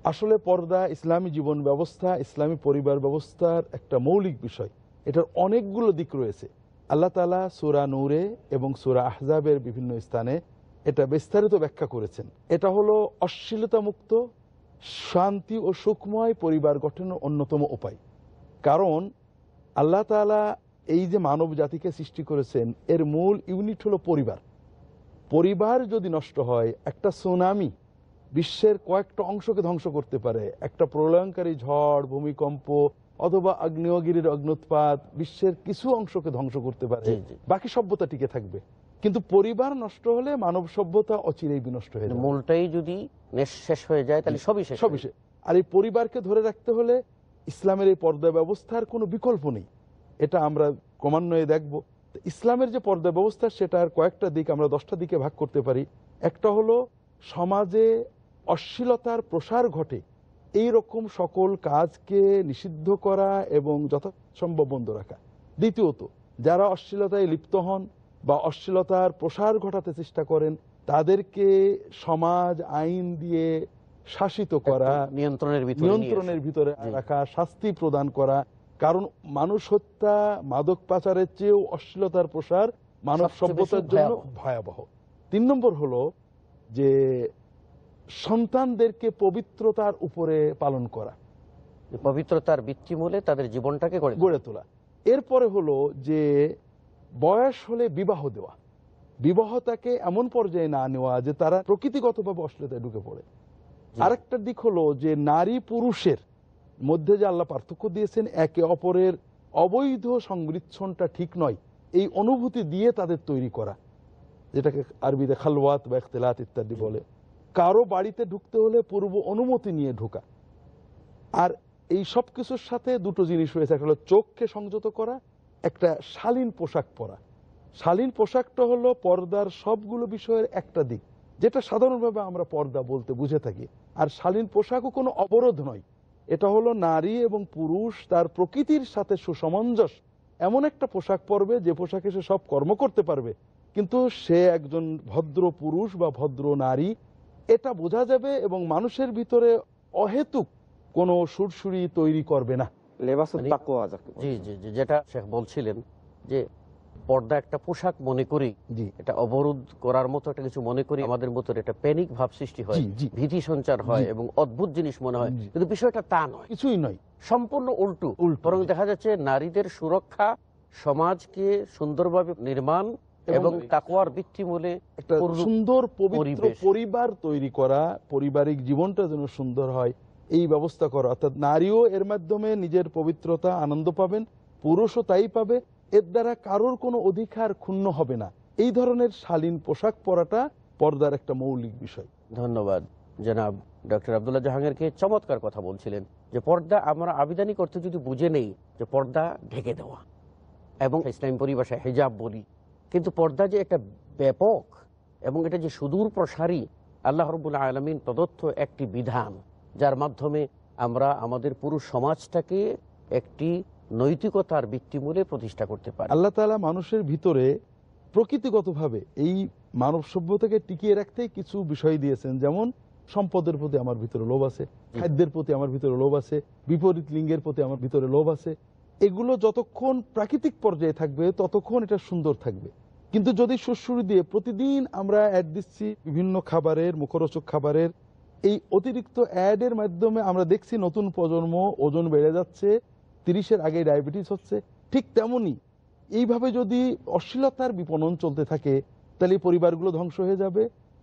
আসলে পর্দা ইসলামী জীবন ব্যবস্থা, ইসলামী পরিবার ব্যবস্থার একটা মৌলিক বিষয়। এটার অনেকগুলো দিক রয়েছে। আল্লাহ তাআলা সূরা নূরে এবং সূরা আহজাবের বিভিন্ন স্থানে এটা বিস্তারিত ব্যাখ্যা করেছেন। এটা হলো অশ্লীলতা মুক্ত, শান্তি ও সুখময় পরিবার গঠনের অন্যতম উপায়। কারণ আল্লাহ তাআলা এই যে মানব জাতিকে সৃষ্টি করেছেন, এর মূল ইউনিট হলো পরিবার। পরিবার যদি নষ্ট হয়, একটা সুনামি বিশ্বের কয়েকটা অংশকে ধ্বংস করতে পারে। একটা প্রলয়ঙ্কারী ঝড়, ভূমিকম্প অথবা আগ্নেয়গিরির অগ্নুৎপাত বিশ্বের কিছু অংশকে ধ্বংস করতে পারে, বাকি সভ্যতা টিকে থাকবে। কিন্তু পরিবার নষ্ট হলে মানব সভ্যতা অচিরেই বিনষ্ট হয়ে যাবে। মূলটাই যদি শেষ হয়ে যায় তাহলে সবই শেষ। আর এই পরিবারকে ধরে রাখতে হলে ইসলামের এই পর্দা ব্যবস্থার কোনো বিকল্প নেই। এটা আমরা ক্রমান্বয়ে দেখব। ইসলামের যে পর্দা ব্যবস্থা, সেটার কয়েকটা দিক আমরা 10টা দিকে ভাগ করতে পারি। একটা হলো সমাজে অশ্লীলতার প্রসার ঘটে এই রকম সকল কাজকে নিষিদ্ধ করা এবং যথাসম্ভব বন্ধ রাখা। দ্বিতীয়ত, যারা অশ্লীলতায় লিপ্ত হন বা অশ্লীলতার প্রসার ঘটাতে চেষ্টা করেন, তাদেরকে সমাজ আইন দিয়ে শাসিত করা, নিয়ন্ত্রণের ভিতরে রাখা, শাস্তি প্রদান করা। কারণ মানুষ হত্যা, মাদক পাচারের চেয়েও অশ্লীলতার প্রসার মানব সভ্যতার জন্য ভয়াবহ। 3 নম্বর হলো যে সন্তানদেরকে পবিত্রতার উপরে পালন করা, পবিত্রতার ভিত্তিমূলে তাদের জীবনটাকে গড়ে তোলা। এরপরে হলো যে বয়স হলে বিবাহ দেওয়া, বিবাহটাকে এমন পর্যায়ে না নেওয়া যে তারা প্রকৃতিগতভাবে অশ্লীলতায় ঢুকে পড়ে। আরেকটা দিক হলো যে নারী পুরুষের মধ্যে যে আল্লাহ পার্থক্য দিয়েছেন, একে অপরের অবৈধ সংমিশ্রণটা ঠিক নয়, এই অনুভূতি দিয়ে তাদের তৈরি করা, যেটাকে আরবিতে খালওয়াত বা ইখতিলাত ইত্যাদি বলে। কারো বাড়িতে ঢুকতে হলে পূর্ব অনুমতি নিয়ে ঢোকা। আর এই সব কিছুর সাথে দুটো জিনিস রয়েছে, একটা হলো চোখকে সংযত করা, একটা শালীন পোশাক পরা। শালীন পোশাকটা হলো পর্দার সবগুলো বিষয়ের একটা দিক, যেটা সাধারণভাবে আমরা পর্দা বলতে বুঝে থাকি। আর শালীন পোশাকও কোনো অবরোধ নয়, এটা হলো নারী এবং পুরুষ তার প্রকৃতির সাথে সুসমঞ্জস এমন একটা পোশাক পরবে যে পোশাকে সে সব কর্ম করতে পারবে, কিন্তু সে একজন ভদ্র পুরুষ বা ভদ্র নারী, এটা বোঝা যাবে এবং মানুষের ভিতরে অহেতুক কোনো সুরসুরি তৈরি করবে না। যেটা শেখ বলছিলেন যে পর্দা একটা পোশাক মনে করি, এটা অবরোধ করার মতো একটা কিছু মনে করি, আমাদের মতো একটা প্যানিক ভাব সৃষ্টি হয়, ভীতি সঞ্চার হয় এবং অদ্ভুত জিনিস মনে হয়। কিন্তু বিষয়টা তা নয়, কিছুই নয়, সম্পূর্ণ উল্টো। বরং দেখা যাচ্ছে নারীদের সুরক্ষা, সমাজকে সুন্দরভাবে নির্মাণ এবং তাকওয়ার ভিত্তিমূলে একটা সুন্দর পবিত্র পরিবার তৈরি করা, পারিবারিক জীবনটা যেন সুন্দর হয় এই ব্যবস্থা করা। অর্থাৎ নারীও এর মাধ্যমে নিজের পবিত্রতা আনন্দ পাবেন, পুরুষও তাই পাবে, এর দ্বারা কারোর কোনো অধিকার ক্ষুণ্ণ হবে না। এই ধরনের শালীন পোশাক পরাটা পর্দার একটা মৌলিক বিষয়। ধন্যবাদ জনাব ডক্টর আব্দুল্লাহ জাহাঙ্গীরকে, চমৎকার কথা বলছিলেন যে পর্দা আমরা আবিধানিক অর্থে যদি বুঝে নেই যে পর্দা ঢেকে দেওয়া, এবং ইসলামী পরিভাষায় হিজাব বলি, কিন্তু পর্দা যে একটা ব্যাপক এবং এটা যে সুদূর প্রসারী আল্লাহ রাব্বুল আলামিন প্রদত্ত একটি বিধান, যার মাধ্যমে আমরা আমাদের পুরো সমাজটাকে একটি নৈতিকতার ভিত্তিমূলে প্রতিষ্ঠা করতে পারি। আল্লাহ তাআলা মানুষের ভিতরে প্রকৃতিগতভাবে এই মানব সভ্যতাকে টিকিয়ে রাখতে কিছু বিষয় দিয়েছেন। যেমন সম্পদের প্রতি আমার ভিতরে লোভ আছে, খাদ্যের প্রতি আমার ভিতরে লোভ আছে, বিপরীত লিঙ্গের প্রতি আমার ভিতরে লোভ আছে। এগুলো যতক্ষণ প্রাকৃতিক পর্যায়ে থাকবে ততক্ষণ এটা সুন্দর থাকবে। কিন্তু যদি সুরসুরি দিয়ে প্রতিদিন আমরা অ্যাড দিচ্ছি বিভিন্ন খাবারের, মুখরোচক খাবারের, এই অতিরিক্ত অ্যাডের মাধ্যমে আমরা দেখছি নতুন প্রজন্ম ওজন বেড়ে যাচ্ছে, 30-এর আগে ডায়াবেটিস হচ্ছে। ঠিক তেমনি এইভাবে যদি অশ্লীলতার বিপণন চলতে থাকে তাহলে পরিবারগুলো ধ্বংস হয়ে যাবে।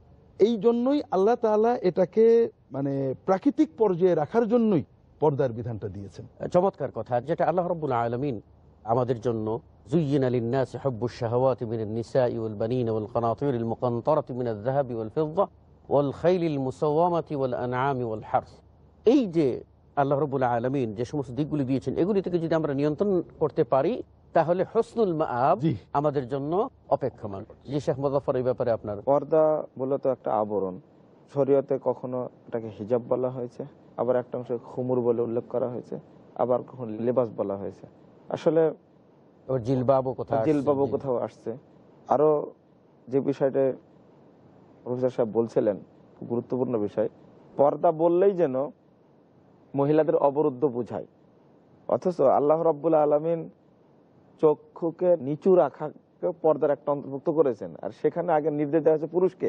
এই জন্যই আল্লাহ তাআলা এটাকে প্রাকৃতিক পর্যায়ে রাখার জন্যই পর্দার বিধানটা দিয়েছেন। চমৎকার কথা, যেটা আল্লাহ রাব্বুল আলামিন আমাদের জন্য যুয়্যিনা লিন-নাসি হুব্বুশ শাহাওয়াতি মিনান নিসাই ওয়াল বানিনা ওয়াল কানাতিরিল মুকানতারাতি মিনাজ যাহাবি ওয়াল ফিদ্দা ওয়াল খাইলিল মুসাওয়ামাতি ওয়াল আনআমি ওয়াল হারস, এই যে আল্লাহ রাব্বুল আলামিন যে সমস্ত দিকগুলি দিয়েছেন, এগুলি থেকে যদি আমরা নিয়ন্ত্রণ করতে পারি তাহলে হুসনুল মাআব আমাদের জন্য অপেক্ষমান। জি শেখ মুজাফফর, এই ব্যাপারে আপনার? পর্দা মূলত একটা আবরণ। শরীয়তে কখনো এটাকে হিজাব বলা হয়েছে, আবার একটা অংশে খুমুর বলে উল্লেখ করা হয়েছে, আবার কখনো লেবাস বলা হয়েছে। আসলে জিলবাবও কোথাও আসছে। আরো যে বিষয়টা প্রফেসর সাহেব বলছিলেন, খুব গুরুত্বপূর্ণ বিষয়, পর্দা বললেই যেন মহিলাদের অবরুদ্ধ বুঝায়, অথচ আল্লাহ রাব্বুল আলামিন চক্ষুকে নিচু রাখাকে পর্দার একটা অন্তর্ভুক্ত করেছেন, আর সেখানে আগে নির্দেশ দেওয়া হয়েছে পুরুষকে।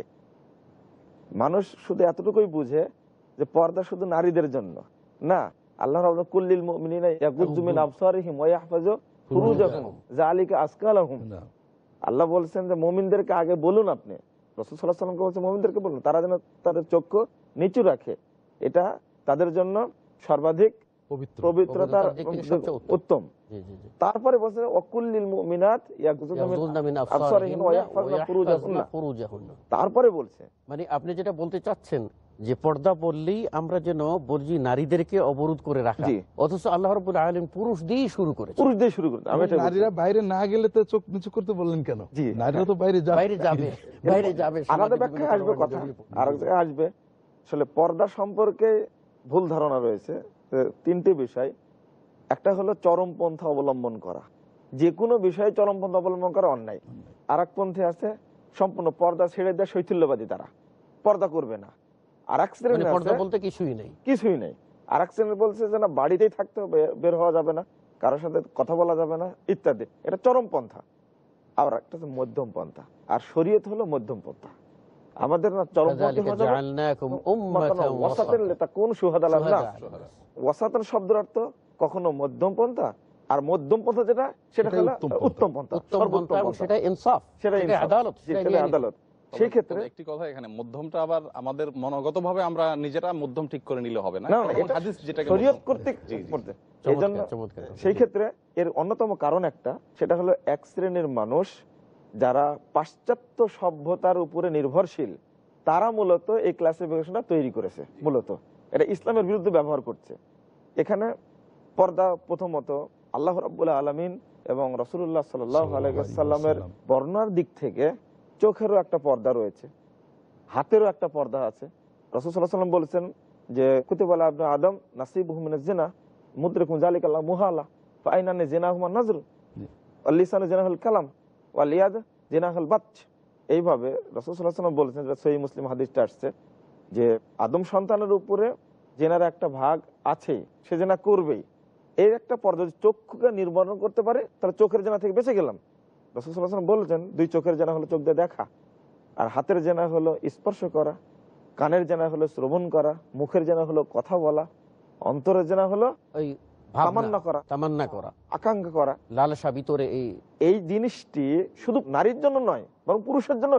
মানুষ শুধু এতটুকুই বুঝে যে পর্দা শুধু নারীদের জন্য না, আল্লাহ রাব্বুল কুল্লিল মুমিনিনা ইয়াগুদ্দু মিন আবসারিহিম ওয়া ইয়াহফাজু ফুরুজাহুম যালিকা আজকা লাহুম। আল্লাহ বলছেন যে মুমিনদেরকে আগে বলুন, আপনি রাসূল সাল্লাল্লাহু আলাইহি ওয়াসাল্লামকে বলছেন মুমিনদেরকে বলুন তারা যেন তাদের চক্ষু নিচু রাখে, এটা তাদের জন্য সর্বাধিক পবিত্রতার উত্তম। তারপরে বলছে ওয়াকুল্লিল মুমিনাত ইয়াগুযুদনা মিন আবসারিহিম ওয়া ইয়াহফাজনা ফুরুজাহুন্না। তারপরে বলছে মানে আপনি যেটা বলতে চাচ্ছেন যে পর্দা বললেই আমরা যেন বলছি নারীদেরকে অবরোধ করে রাখা, অথচ আল্লাহ রাব্বুল আলামিন পুরুষ দিয়েই শুরু করেছে। পুরুষ দিয়ে শুরু করেছে। নারীরা বাইরে না গেলে তো চোখ নিচু করতে বললেন কেন? নারীরা তো বাইরে যাবে। আলাদা ব্যাখ্যা আসবে, কথা আর এক জায়গায় আসবে। আসলে পর্দা সম্পর্কে ভুল ধারণা রয়েছে তিনটি বিষয়। একটা হলো চরমপন্থা অবলম্বন করা, যে কোনো বিষয়ে চরমপন্থা অবলম্বন করা অন্যায়। আর এক পন্থী আছে সম্পূর্ণ পর্দা ছেড়ে দেয় শৈথিল্যবাদী, তারা পর্দা করবে না। আর এক শ্রেণী পর্দা বলতে কিছুই নেই। আর এক শ্রেণী বলছে যে না, বাড়িতেই থাকতে হবে, বের হওয়া যাবে না, কারোর সাথে কথা বলা যাবে না ইত্যাদি। এটা চরম পন্থা। আর একটা হচ্ছে মধ্যম পন্থা, আর শরীয়ত হলো মধ্যম পন্থা। আমাদের না চরমপন্থী হওয়া যাবে, ওয়াসাতান লিতাকুনু শুহাদা আলান নাস। ওয়াসাতান শব্দের অর্থ কখনো মধ্যম পন্থা, আর মধ্যম পন্থা যেটা সেটা হলো উত্তম পন্থা, সর্বোত্তম পন্থা, সেটা ইনসাফ, সেটা আদালত, সেটা আদালত। সেই ক্ষেত্রে একটি কথা, এখানে মধ্যমটা আবার আমাদের মনোগতভাবে আমরা নিজেরা মধ্যম ঠিক করে নিলে হবে না, হাদিস যেটাকে শরীয়ত কর্তৃক করতে। এইজন্য সেই ক্ষেত্রে এর অন্যতম কারণ একটা, সেটা হলো এক শ্রেণীর মানুষ যারা পাশ্চাত্য সভ্যতার উপরে নির্ভরশীল, তারা মূলত এই ক্লাসিফিকেশনটা তৈরি করেছে। মূলত এটা ইসলামের বিরুদ্ধে ব্যবহার করছে। এখানে পর্দা প্রথমত আল্লাহ রাব্বুল আলামিন এবং রাসূলুল্লাহ সাল্লাল্লাহু আলাইহি ওয়াসাল্লামের বর্ণনার দিক থেকে চোখেরও একটা পর্দা রয়েছে, হাতেরও একটা পর্দা আছে। রাসূল সাল্লাল্লাহু আলাইহি ওয়াসাল্লাম বলেছেন যে কুতিবা আলা ইবনি আদম নাসিবুহু মিনাজ জিনা মুদরিকুন যালিকা লা মুহালা ফাইনান জিনাহুমা নাজর ওয়াল লিসানু জিনাহুল কালাম ওয়াল ইয়াদ জিনাহুল বাতশ। এইভাবে রাসূল সাল্লাল্লাহু আলাইহি ওয়াসাল্লাম বলেছেন, যে সহিহ মুসলিম হাদিসটা আসছে যে আদম সন্তানের উপরে জেনার একটা ভাগ আছে, সে জেনা করবেই। এর একটা পর্দা চক্ষুকে নির্বরণ করতে পারে, তাহলে চোখের জেনা থেকে বেঁচে গেলাম। রাসূল সাল্লাল্লাহু আলাইহি ওয়াসাল্লাম বলেছেন দুই চোখের জেনা হলো চোখ দিয়ে দেখা, আর হাতের জেনা হলো স্পর্শ করা, কানের জেনা হলো শ্রবণ করা, মুখের জেনা হলো কথা বলা, অন্তরের জেনা হলো ওই তামান্না করা, আকাঙ্ক্ষা করা, লালসা ভিতরে। এই জিনিসটি শুধু নারীর জন্য নয়, বরং পুরুষের জন্য।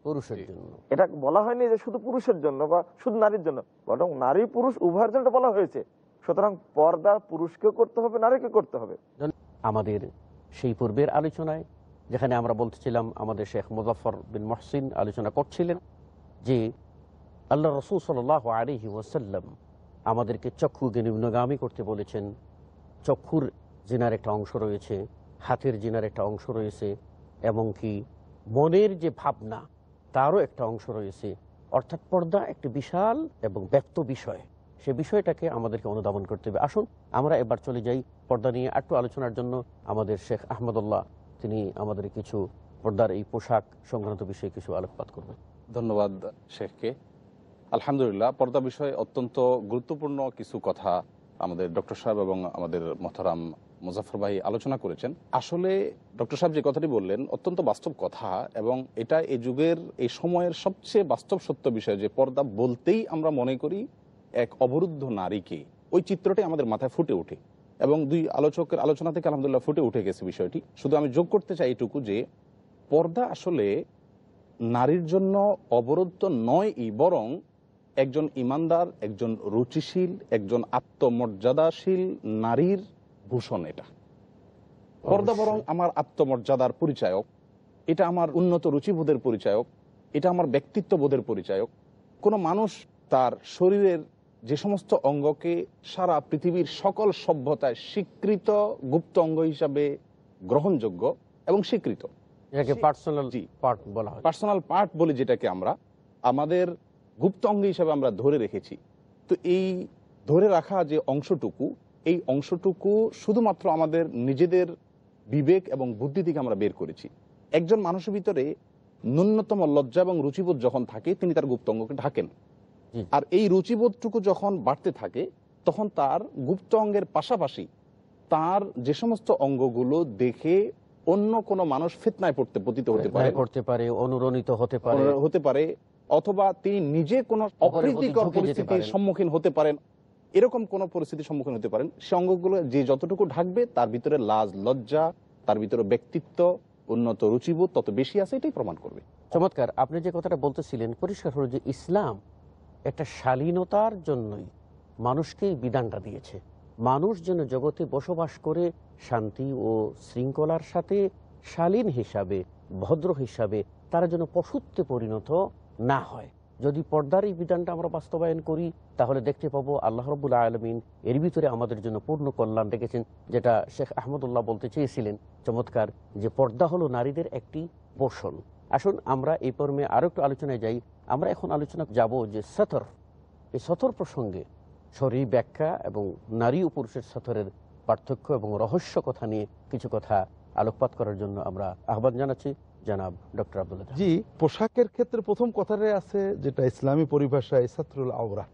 এটা বলা হয়নি যে শুধু পুরুষের জন্য বা শুধু নারীর জন্য, বরং নারী পুরুষ উভয়ের জন্য বলা হয়েছে। সুতরাং পর্দা পুরুষকে করতে হবে, নারীকে করতে হবে। আমাদের সেই পূর্বের আলোচনায় যেখানে আমরা বলতেছিলাম, আমাদের শেখ মুজাফফর বিন মুহসিন আলোচনা করছিলেন যে আল্লাহ রাসূল সাল্লাল্লাহু আলাইহি ওয়াসাল্লাম আমাদেরকে চক্ষুকে নিম্নগামী করতে বলেছেন। চক্ষুর জিনার একটা অংশ রয়েছে, হাতের জিনার একটা অংশ রয়েছে, এবং কি মনের যে ভাবনা তারও একটা অংশ রয়েছে। অর্থাৎ পর্দা একটি বিশাল এবং ব্যক্ত বিষয়, সে বিষয়টাকে আমাদেরকে অনুধাবন করতে হবে। আসুন আমরা এবার চলে যাই পর্দা নিয়ে একটু আলোচনার জন্য। আমাদের শেখ আহমদুল্লাহ তিনি আমাদের কিছু পর্দার এই পোশাক সংক্রান্ত বিষয়ে কিছু আলোকপাত করবেন। ধন্যবাদ শেখকে। আলহামদুলিল্লাহ, পর্দা বিষয়ে অত্যন্ত গুরুত্বপূর্ণ কিছু কথা আমাদের ডক্টর সাহেব এবং আমাদের মোহতারাম মুজাফফর ভাই আলোচনা করেছেন। আসলে ডক্টর সাহেব যে কথাটি বললেন অত্যন্ত বাস্তব কথা, এবং এটা এই যুগের এই সময়ের সবচেয়ে বাস্তব সত্য বিষয় যে পর্দা বলতেই আমরা মনে করি এক অবরুদ্ধ নারীকে। ওই চিত্রটি আমাদের মাথায় ফুটে ওঠে, এবং দুই আলোচকের আলোচনা থেকে আলহামদুলিল্লাহ ফুটে উঠে গেছে বিষয়টি। শুধু আমি যোগ করতে চাই এইটুকু যে পর্দা আসলে নারীর জন্য অবরুদ্ধ নয়, বরং একজন ইমানদার, একজন রুচিশীল, একজন আত্মমর্যাদাশীল নারীর ভূষণ। এটা পর্দা বরং আমার আত্মমর্যাদার পরিচায়ক, এটা আমার উন্নত রুচিবোধের পরিচায়ক, এটা আমার ব্যক্তিত্ববোধের পরিচায়ক। কোনো মানুষ তার শরীরের যে সমস্ত অঙ্গকে সারা পৃথিবীর সকল সভ্যতায় স্বীকৃত গুপ্ত অঙ্গ হিসাবে গ্রহণযোগ্য এবং স্বীকৃত, পার্সোনাল পার্ট বলে যেটাকে আমরা আমাদের গুপ্ত অঙ্গ হিসাবে আমরা ধরে রেখেছি, তো এই ধরে রাখা যে অংশটুকু, এই অংশটুকু শুধুমাত্র আমাদের নিজেদের বিবেক এবং বুদ্ধি থেকে আমরা বের করেছি। একজন মানুষের ভিতরে ন্যূনতম লজ্জা এবং রুচিবোধ যখন থাকে তিনি তার গুপ্ত অঙ্গকে ঢাকেন, আর এই রুচিবোধটুকু যখন বাড়তে থাকে তখন তার গুপ্ত অঙ্গের পাশাপাশি তার যে সমস্ত অঙ্গগুলো দেখে অন্য কোনো মানুষ ফিতনায় পতিত হতে পারে, অনুরণিত হতে পারে, অথবা তিনি নিজে কোনো অপ্রীতিকর পরিস্থিতির সম্মুখীন হতে পারেন, এরকম কোন পরিস্থিতির সম্মুখীন হতে পারেন। সে অঙ্গগুলো যে যতটুকু ঢাকবে তার ভিতরে লাজ লজ্জা, তার ভিতরে ব্যক্তিত্ব, উন্নত রুচিবোধ তত বেশি আছে, এটাই প্রমাণ করবে। চমৎকার। আপনি যে কথাটা বলতেছিলেন, পরিষ্কার হলো যে ইসলাম একটা শালীনতার জন্যই মানুষকে বিধানটা দিয়েছে। মানুষ যেন জগতে বসবাস করে শান্তি ও শৃঙ্খলার সাথে শালীন হিসাবে, ভদ্র হিসাবে, তারা যেন পশুত্বে পরিণত না হয়। যদি পর্দার এই বিধানটা আমরা বাস্তবায়ন করি, তাহলে দেখতে পাবো আল্লাহ রাব্বুল আলামিন এর ভিতরে আমাদের জন্য পূর্ণ কল্যাণ রেখেছেন। যেটা শেখ আহমদুল্লাহ বলতে চেয়েছিলেন চমৎকার, যে পর্দা হলো নারীদের একটি পোষণ। আসুন আমরা এই পর্বে আরো একটু আলোচনায় যাই। আমরা এখন আলোচনা যাব যে সতর, এই সতর প্রসঙ্গে শরী ব্যাখ্যা এবং নারী ও পুরুষের সতরের পার্থক্য এবং রহস্য কথা নিয়ে কিছু কথা আলোকপাত করার জন্য আমরা আহ্বান জানাচ্ছি জনাব ডক্টর আব্দুল্লাহ। জি, পোশাকের ক্ষেত্রে প্রথম কথাটাই আছে যেটা ইসলামী পরিভাষায় সাতরুল আওরা,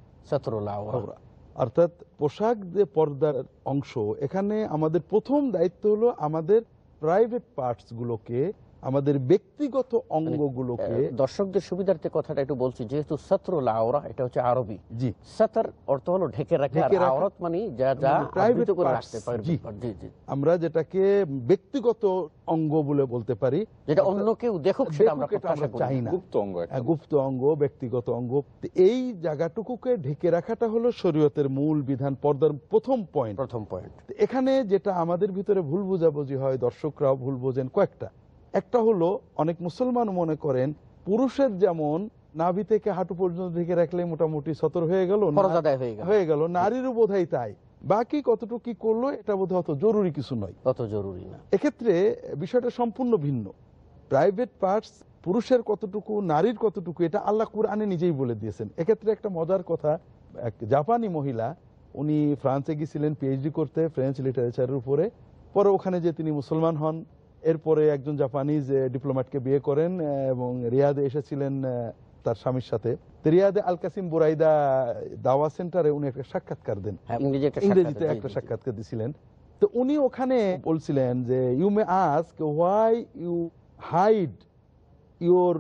অর্থাৎ পোশাক যে পর্দার অংশ। এখানে আমাদের প্রথম দায়িত্ব হলো আমাদের প্রাইভেট পার্টস গুলোকে, আমাদের ব্যক্তিগত অঙ্গগুলোকে। দর্শকদের সুবিধার্থে কথাটা একটু বলছি, যেহেতু সাতরুল আওরা এটা হচ্ছে আরবি। জি, সাতর অর্থ হলো ঢেকে রাখা, আর আওরাত মানে যা যা প্রাইভেট করে রাখতে পারে। জি জি, আমরা যেটাকে ব্যক্তিগত অঙ্গ বলে বলতে পারি, যেটা অন্য কেউ দেখুক সেটা আমরা চাই না। গুপ্ত অঙ্গ, ব্যক্তিগত অঙ্গ, এই জায়গাটুকুকে ঢেকে রাখাটা হলো শরীয়তের মূল বিধান, পর্দার প্রথম পয়েন্ট। এখানে যেটা আমাদের ভিতরে ভুল বোঝাবুঝি হয়, দর্শকরাও ভুল বোঝেন কয়েকটা। একটা হলো, অনেক মুসলমান মনে করেন পুরুষের যেমন নাভি থেকে হাঁটু পর্যন্ত ঢেকে রাখলে মোটামুটি সতর হয়ে গেল, নারীরও বোধহয় তাই, বাকি কতটুকু কি করলো এটা বোধহয় অত জরুরি কিছু নয়, অত জরুরি না। এক্ষেত্রে বিষয়টা সম্পূর্ণ ভিন্ন। প্রাইভেট পার্টস পুরুষের কতটুকু, নারীর কতটুকু, এটা আল্লাহ কুরআনে নিজেই বলে দিয়েছেন। এক্ষেত্রে একটা মজার কথা, এক জাপানি মহিলা, উনি ফ্রান্সে গিয়েছিলেন পিএইচডি করতে ফ্রেঞ্চ লিটারেচারের উপরে। পরে ওখানে যে তিনি মুসলমান হন, এরপরে একজন জাপানিজ ডিপ্লোম্যাটকে বিয়ে করেন এবং রিয়াদে এসেছিলেন তার স্বামীর সাথে। রিয়াদে আল কাসিম বুরাইদা দাওয়া সেন্টারে উনি একটা সাক্ষাৎকার দেন, ইংরেজিতে একটা সাক্ষাৎকার দিছিলেন। তো উনি ওখানে বলছিলেন যে you may ask why you hide your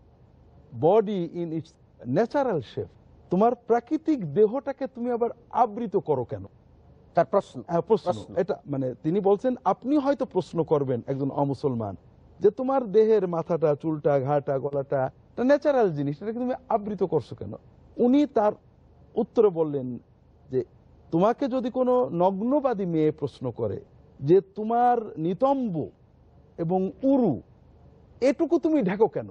body in its natural shape, তোমার প্রাকৃতিক দেহটাকে তুমি আবার আবৃত করো কেন? তার প্রশ্ন এটা মানে তিনি বলছেন, আপনি হয়তো প্রশ্ন করবেন একজন অমুসলমান যে তোমার দেহের মাথাটা, চুলটা, ঘাটা, গলাটা ন্যাচারাল জিনিস, এটাকে তুমি আবৃত করছো কেন? উনি তার উত্তরে বললেন যে তোমাকে যদি কোনো নগ্নবাদী মেয়ে প্রশ্ন করে যে তোমার নিতম্ব এবং উরু এটুকু তুমি ঢাকো কেন,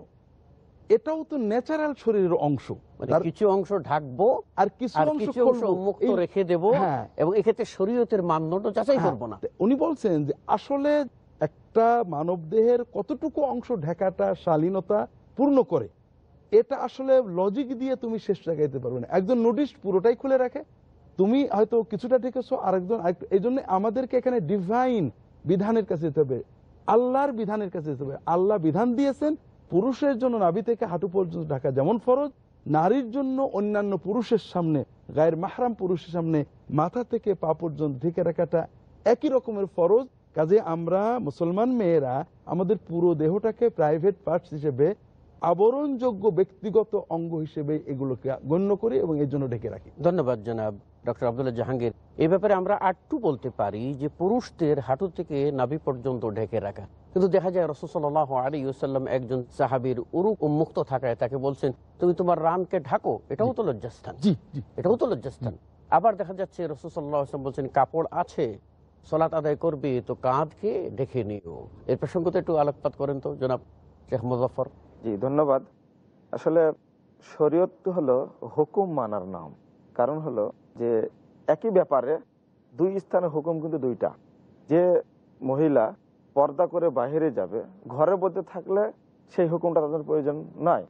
এটাও তো ন্যাচারাল শরীরের অংশ, কিছু অংশ ঢাকবো আর কিছু অংশ মুক্ত রেখে দেবো, এবং এক্ষেত্রে শরীয়তের মানদণ্ড যাচাই করবো না। উনি বলছেন যে আসলে একটা মানব দেহের কতটুকু অংশ ঢাকাটা শালীনতা পূর্ণ করে, এটা আসলে লজিক দিয়ে তুমি শেষ জায়গাইতে পারবে না। একজন নুডিস্ট পুরোটাই খুলে রাখে, তুমি হয়তো কিছুটা ঢেকেছো, আরেকজন। এই জন্য আমাদেরকে এখানে ডিভাইন বিধানের কাছে যেতে হবে, আল্লাহর বিধানের কাছে যেতে হবে। আল্লাহ বিধান দিয়েছেন পুরুষের জন্য নাভি থেকে হাঁটু পর্যন্ত ঢাকা যেমন ফরজ, নারীর জন্য অন্যান্য পুরুষের সামনে, গায়ের মাহরাম পুরুষের সামনে মাথা থেকে পা পর্যন্ত ঢেকে রাখাটা একই রকমের ফরজ। কাজে আমরা মুসলমান মেয়েরা আমাদের পুরো দেহটাকে প্রাইভেট পার্টস হিসেবে, আবরণযোগ্য ব্যক্তিগত অঙ্গ হিসেবে এগুলোকে গণ্য করি এবং এর জন্য ঢেকে রাখি। ধন্যবাদ জনাব ডক্টর আব্দুল্লাহ জাহাঙ্গীর। এই ব্যাপারে আমরা আটটু বলতে পারি যে পুরুষদের হাঁটু থেকে নাভি পর্যন্ত ঢেকে রাখা, কিন্তু দেখা যায় রাসূল সাল্লাল্লাহু আলাইহি ওয়াসাল্লাম একজন সাহাবীর উরু উন্মুক্ত থাকায় তাকে বলছেন তুমি তোমার রানকে ঢাকো, এটাও তো লজ্জাস্থান। এটাও তো লজ্জাস্থান। আবার দেখা যাচ্ছে রাসূল সাল্লাল্লাহু আলাইহি ওয়াসাল্লাম বলছেন কাপড় আছে, সালাত আদায় করবে তো কাঁধকে ঢেকে নিও। এর প্রসঙ্গে তো একটু আলোকপাত করেন তো জনাব শেখ মুজাফফর। জি, ধন্যবাদ। আসলে শরীয়ত হলো হুকুম মানার নাম। কারণ হলো যে একই ব্যাপারে দুই স্থানে হুকুম কিন্তু দুইটা। যে মহিলা পর্দা করে বাইরে যাবে, ঘরের মধ্যে থাকলে সেই হুকুমটা তাদের প্রয়োজন নাই।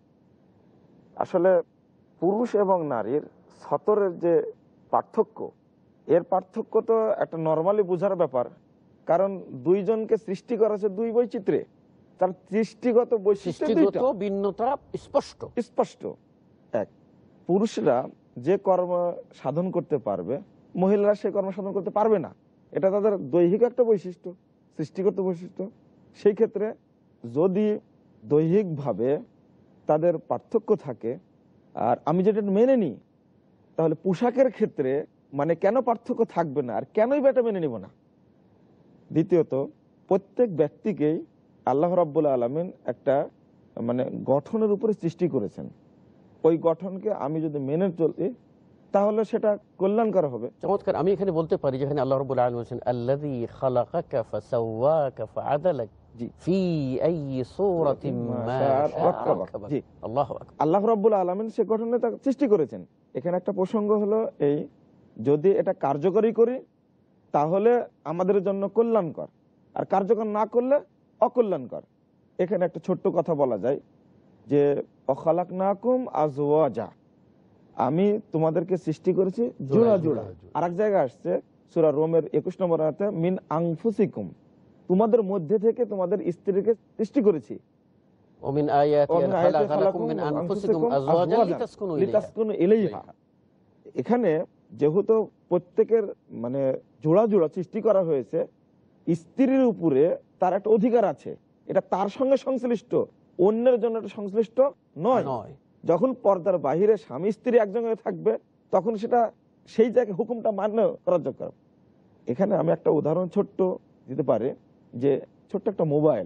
আসলে পুরুষ এবং নারীর সতরের যে পার্থক্য, এর পার্থক্য তো একটা নর্মালি বোঝার ব্যাপার। কারণ দুইজনকে সৃষ্টি করা হচ্ছে দুই বৈচিত্র্যে, তার সৃষ্টিগত বৈশিষ্ট্য ভিন্নতা স্পষ্ট। এক, পুরুষরা যে কর্ম সাধন করতে পারবে, মহিলারা সে কর্ম সাধন করতে পারবে না। এটা তাদের দৈহিক একটা বৈশিষ্ট্য, সৃষ্টিগত বৈশিষ্ট্য। সেই ক্ষেত্রে যদি দৈহিকভাবে তাদের পার্থক্য থাকে, আর আমি যেটা মেনে নিই, তাহলে পোশাকের ক্ষেত্রে মানে কেন পার্থক্য থাকবে না, আর কেনই বা এটা মেনে নিব না? দ্বিতীয়ত, প্রত্যেক ব্যক্তিকেই আল্লাহ রাব্বুল আলামিন একটা মানে গঠনের উপরে সৃষ্টি করেছেন। ওই গঠনকে আমি যদি মেনে চলি তাহলে সেটা কল্যাণকর হবে। চমৎকার। আমি এখানে বলতে পারি যেখানে আল্লাহ রাব্বুল আলামিন বলেছেন আল্লাযী খালাকাকা ফাসাওয়াকা ফাআদালাক ফি আইয়ি সূরাতিন মা শাআ রাক্কাবাক। জি, আল্লাহু আকবার। আল্লাহ রাব্বুল আলামিন সে গঠনে তাকে সৃষ্টি করেছেন। এখানে একটা প্রসঙ্গ হলো এই, যদি এটা কার্যকরী করি তাহলে আমাদের জন্য কল্যাণকর, আর কার্যকর না করলে অকল্যাণকর। এখানে একটা ছোট্ট কথা বলা যায় যে অখালাকনাকুম আজওয়াজা, আমি তোমাদেরকে সৃষ্টি করেছি জোড়া জোড়া। আর এক জায়গায় আসছে সূরা রোমের 21 নম্বর আয়াতে মিন আনফুসিকুম, তোমাদের মধ্যে থেকে তোমাদের স্ত্রীকে সৃষ্টি করেছি। ওমিন আয়াতি খালাকালাকুম মিন আনফুসিকুম আজওয়াজান লিতাসকুনু ইলাইহা। এখানে যেহেতু প্রত্যেকের মানে জোড়া জোড়া সৃষ্টি করা হয়েছে, স্ত্রীর উপরে তার একটা অধিকার আছে, এটা তার সঙ্গে সংশ্লিষ্ট, অন্যের জন্য এটা সংশ্লিষ্ট নয়। যখন পর্দার বাহিরে স্বামী স্ত্রী একজনে থাকবে তখন সেটা সেই জায়গায় হুকুমটা মান্য করার যোগ্য। এখানে আমি একটা উদাহরণ ছোট্ট দিতে পারি, যে ছোট্ট একটা মোবাইল,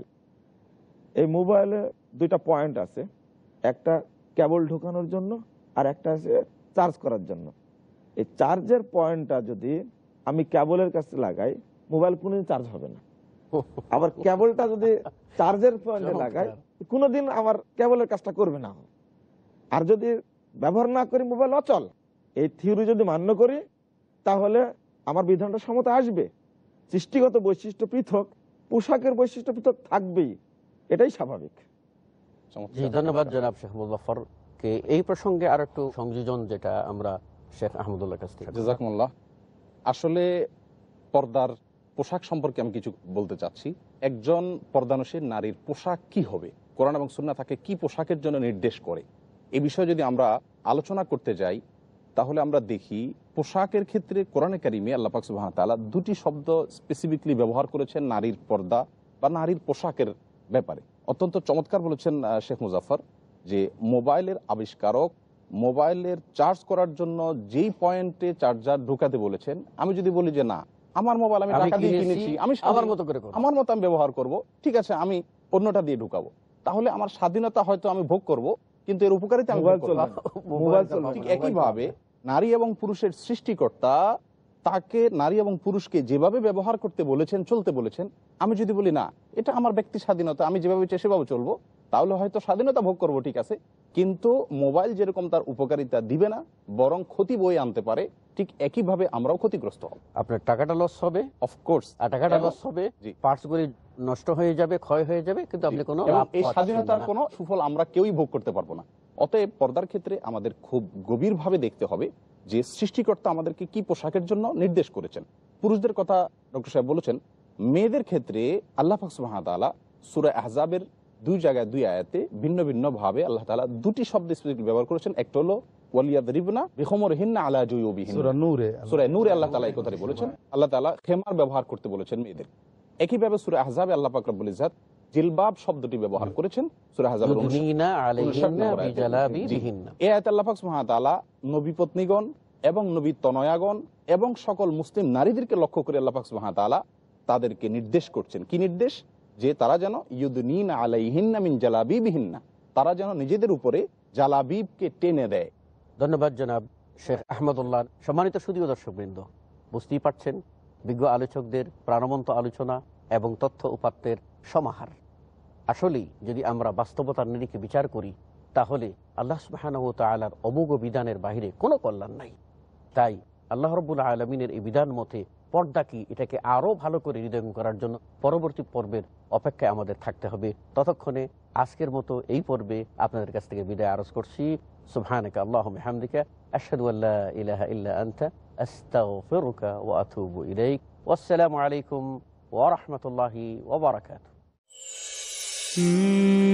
এই মোবাইলে দুইটা পয়েন্ট আছে, একটা কেবল ঢোকানোর জন্য আর একটা আছে চার্জ করার জন্য। এই চার্জের পয়েন্টটা যদি আমি কেবলের কাছে লাগাই, মোবাইল কোনোদিন চার্জ হবে না। আবার কেবলটা যদি চার্জের পয়েন্টে লাগাই, কোনোদিন আমার কেবলের কাজটা করবে না। আর যদি ব্যবহার না করি মোবাইল অচল। এই থিওরি যদি মান্য করি তাহলে আমার বিধানটা সমতা আসবে। সৃষ্টিগত বৈশিষ্ট্য পৃথক, পোশাকের বৈশিষ্ট্য পৃথক থাকবেই, এটাই স্বাভাবিক। ধন্যবাদ জনাব শেখ মুজাফফরকে। এই প্রসঙ্গে আর একটু সংযোজন যেটা আমরা শেখ আহমদুল্লাহ কাছ থেকে। জাযাকুমুল্লাহ। আসলে পর্দার পোশাক সম্পর্কে আমি কিছু বলতে চাচ্ছি। একজন পর্দানশীল নারীর পোশাক কি হবে, কোরআন এবং সুন্নাহ তাকে কি পোশাকের জন্য নির্দেশ করে, এই বিষয়ে যদি আমরা আলোচনা করতে যাই তাহলে আমরা দেখি পোশাকের ক্ষেত্রে কোরআনে কারিমে আল্লাহ পাক সুবহানাহু ওয়া তাআলা দুটি শব্দ স্পেসিফিকলি ব্যবহার করেছেন নারীর পর্দা বা নারীর পোশাকের ব্যাপারে। অত্যন্ত চমৎকার বলেছেন শেখ মুজাফফর, যে মোবাইলের আবিষ্কারক মোবাইলের চার্জ করার জন্য যেই পয়েন্টে চার্জার ঢুকাতে বলেছেন, আমি যদি বলি যে না, আমার মোবাইল আমি টাকা দিয়ে কিনেছি, আমি আমার মতো আমি ব্যবহার করব, ঠিক আছে আমি অন্যটা দিয়ে ঢুকাবো, তাহলে আমার স্বাধীনতা হয়তো আমি ভোগ করব, কিন্তু এর উপকারিতা আমি ভোগ করব না। ঠিক একইভাবে নারী এবং পুরুষের সৃষ্টিকর্তা তাকে নারী এবং পুরুষকে যেভাবে ব্যবহার করতে বলেছেন, চলতে বলেছেন, আমি যদি বলি না এটা আমার ব্যক্তি স্বাধীনতা, আমি যেভাবে চাই সেভাবে চলবো, তাহলে হয়তো স্বাধীনতা ভোগ করবো, ঠিক আছে, কিন্তু মোবাইল যেরকম তার উপকারিতা দিবে না, বরং ক্ষতি বয়ে আনতে পারে, ঠিক একইভাবে আমরাও ক্ষতিগ্রস্ত হব। আপনার টাকাটা লস হবে, অফকোর্স, আর টাকাটা লস হবে, পার্টসগুলি নষ্ট হয়ে যাবে, ক্ষয় হয়ে যাবে, কিন্তু আপনি কোনো এই স্বাধীনতার কোনো সুফল আমরা কেউই ভোগ করতে পারবো না। অতএব পর্দার ক্ষেত্রে আমাদের খুব গভীরভাবে দেখতে হবে যে সৃষ্টিকর্তা আমাদেরকে কি পোশাকের জন্য নির্দেশ করেছেন। পুরুষদের কথা ডক্টর সাহেব বলেছেন, মেয়েদের ক্ষেত্রে আল্লাহ পাক সুবহানাহু ওয়া তাআলা সূরা আহজাবের দুই জায়গায় দুই আয়াতে ভিন্ন ভিন্ন ভাবে আল্লাহ তাআলা দুটি শব্দ স্পেসিফিক ব্যবহার করেছেন। একটা হলো ওয়ালিয়াদরিবনা বিখুমুরহিন্না আলা জুয়ুবিহিন্না, সূরা নূরে আল্লাহ তাআলা এই কথাটি বলেছেন। আল্লাহ তাআলা খেমার ব্যবহার করতে বলেছেন মেয়েদের। একইভাবে সূরা আহজাবে আল্লাহ পাক রব্বুল ইজ্জাত জিলবাব শব্দটি ব্যবহার করেছেন সূরা আহজাবের 59। এই আয়াতে আল্লাহ পাক সুবহানাহু ওয়া তাআলা নবী পত্নীগণ এবং নবী তনয়াগণ এবং সকল মুসলিম নারীদেরকে লক্ষ্য করে আল্লাহ পাক সুবহানাহু ওয়া তাআলা তাদেরকে নির্দেশ করছেন। কি নির্দেশ? যে তারা যেন ইউদনিনা আলাইহিন্না মিন জালাবিবিহিন্না, তারা যেন নিজেদের উপরে জালাবিবকে টেনে দেয়। ধন্যবাদ জনাব শেখ আহমদুল্লাহ। সম্মানিত সুধীয় দর্শকবৃন্দ, বুঝতেই পারছেন বিজ্ঞ আলোচকদের প্রাণবন্ত আলোচনা এবং তথ্য উপাত্তের সমাহার। আসলেই যদি আমরা বাস্তবতার নিরিখে বিচার করি তাহলে আল্লাহ সুবহানাহু ওয়া তাআলার অমোঘ বিধানের বাইরে কোনো কল্যাণ নাই। তাই আল্লাহ রাব্বুল আলামিনের এই বিধান মতে পর্দা কি, এটাকে আরও ভালো করে হৃদয়ঙ্গম করার জন্য পরবর্তী পর্বের অপেক্ষায় আমাদের থাকতে হবে। ততক্ষণে আজকের মতো এই পর্বে আপনাদের কাছ থেকে বিদায় আরজ করছি। সুবহানাকা আল্লাহুম্মা হামদিকা আশহাদু আল্লা ইলাহা ইল্লা আনতা আস্তাগফিরুকা ওয়া আতুবু ইলাইক। ওয়াসসালামু আলাইকুম ওয়া রাহমাতুল্লাহি ওয়া বারাকাতুহু।